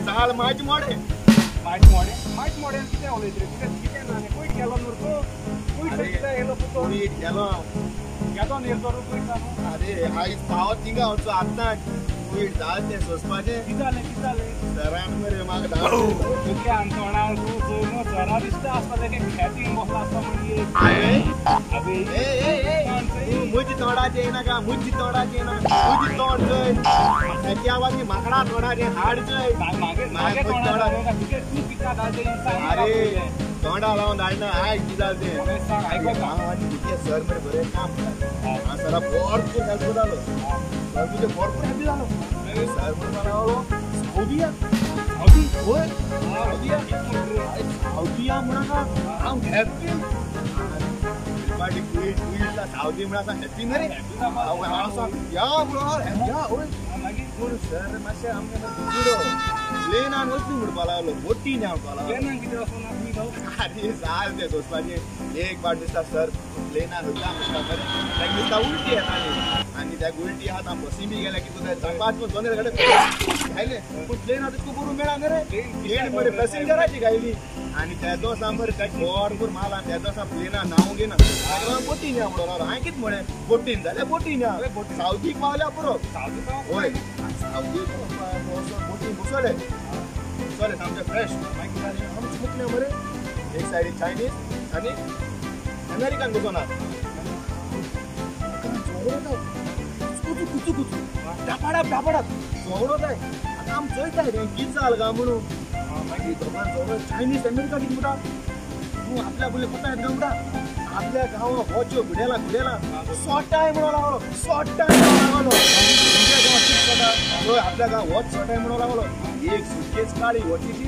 जाल माच मोडे कितें उलयत रे कितें ना कोयट गेलो न्हू तो कोयट कितें येलो तो कोयट गेलो नेरतो रे कोयट अरे आयज पावत थिंगा वचो आतां कोयट जाल तें सोंसपाचें किजालें सरान मरे म्हाका धाड तुगे आमचोणा तूं न्हू सरा दिसता आसता तेगे खेतींग बसला आसता म्हणजे अबे ए मुजी तोडाचे नाका मुजी तोडाचे ना मुजी तोड जय त्या वाजी माकडा तोडाचे हाड जय मागे तोडा तुगे तू किता दाजे इंसान अरे तोंडा लावून धाडना आय किजाल ते आयको गांवांनी तुगे सर मरे बरें काम करता हांव सरा भरपूर हेल्प जालो सर तुजे भरपूर हेल्प जालो सर म्हणून लागलो सावदिया होय सावदिया म्हणा हांव हॅप्पी पार्टी कुईटला सावदी म्हणा हॅप्पी मरे हांव या म्हणून या होय मागीर सर मातशें आमकां दुसरो प्लेनान वचून म्हणपा लागलो बोटीन म्हणपा लागलो प्लेनान कितें वचून आमी जाऊ अरे जाल तें सोंसपाचें एक फावट दिसता सर प्लेनान वयता म्हणटा मरे ताका दिसता उलटी येताली आनी त्या उलटी आतां बसी बी गेल्या की तुका चापाच दोनूय कडेन घायले पूण प्लेनान तुका बरोवन मेळा न्ही रे प्लेन मरे पॅसेंजराची घायली आनी तेदो सा मरे ताका भरपूर माल आनी तेदो सा प्लेनान नांव घेना बोटीन या म्हणून लागलो हांवें कितें म्हळें बोटीन जाल्यार बोटीन या सावदीक पावल्या पुरो होय सावदीक बोटीन बसले सामकें फ्रेश मागीर आमचे मुकले मरे एक सायडीक चायनीज आनी अमेरिकन बसोन आहा कुचू डापाडाप झगडो जाय आतां आमी चोयताय रे कितें जाल काय म्हणून मागीर दोगां झगडो चायनीज अमेरिका कितें म्हणटा तूं आपल्या बोले कोता येत काय म्हणटा आपल्या गांवां वच्यो घुडेला सोटाय म्हणून लागलो सोटाय म्हणून लागलो तुमच्या गांवांत कितें सोटा हय आपल्या गांवांत वच सोटाय म्हणून लागलो एक सुटकेस काडी वचीची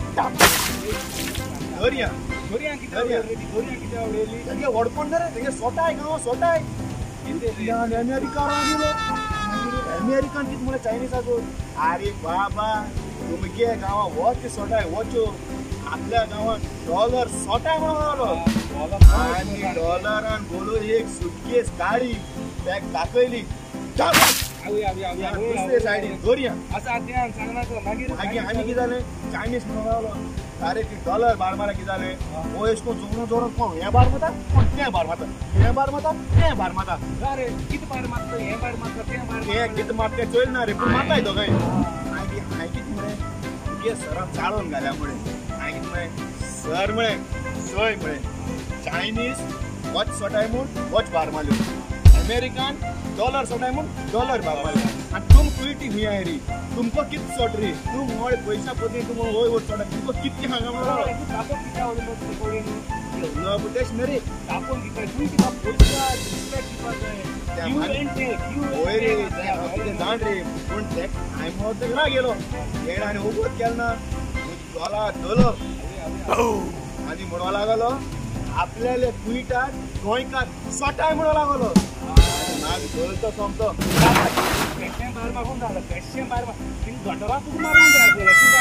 दर्या कितें उडयली तेगे व्हडपण रे तेगे सोटाय गांवां सोटाय अमेरिका रावलो अमेरिकन कितें म्हळें चायनीजाचो अरे बाबा तुमगे गांवां वच सोटाय वच्यो आपल्या गांवांत डॉलर सोटाय म्हणून लागलो आनी डॉलरान बोलून एक सुटकेस काडी बॅग दाखयली दुसरे सायडीन दर्या मागीर आनी कितें जालें चायनीज म्हणून लागलो अरे ती डॉलर भार मारा कितें जालें हो एश कोन जोडून कोण हें भार मारता कोण तें भार मारता हें भार मारता तें भार मारता अरे कितें भार मारता हें भार मारता तें भार तें कितें मारता तें चोयना रे पूण मारताय दोगांय मागीर हांवें कितें म्हळें तुगे सराक चाळोवन घाल्या म्हळें हांवें कितें म्हळें सर म्हळें चोय म्हळें चायनीज वच सोटाय म्हूण वच भार मारल्यो अमेरिकान डॉलर सोटाय म्हूण डॉलर भार मारल्यो आनी तुम कुयटी हुंय रे तुमको कितें सोट रे तूं मोड पयशा पती तुम वय वच सोटा तुमको कितें हांगा म्हणून तेश न्ही रे तापोवन कितें तूं कित्याक पयशा रिस्पेक्ट दिवपाक जाय रे जाण रे पूण हांवें मोद ना गेलो येण आनी उगोत केलो ना डॉलर आनी म्हणूंक लागलो आपल्याले कुयटाक गोंयकार सोटाय म्हणूंक लागलो नाग धरतो सोमतो पेशें भायर मागून जालो पेशें भायर गटराक तुका मारूंक जाय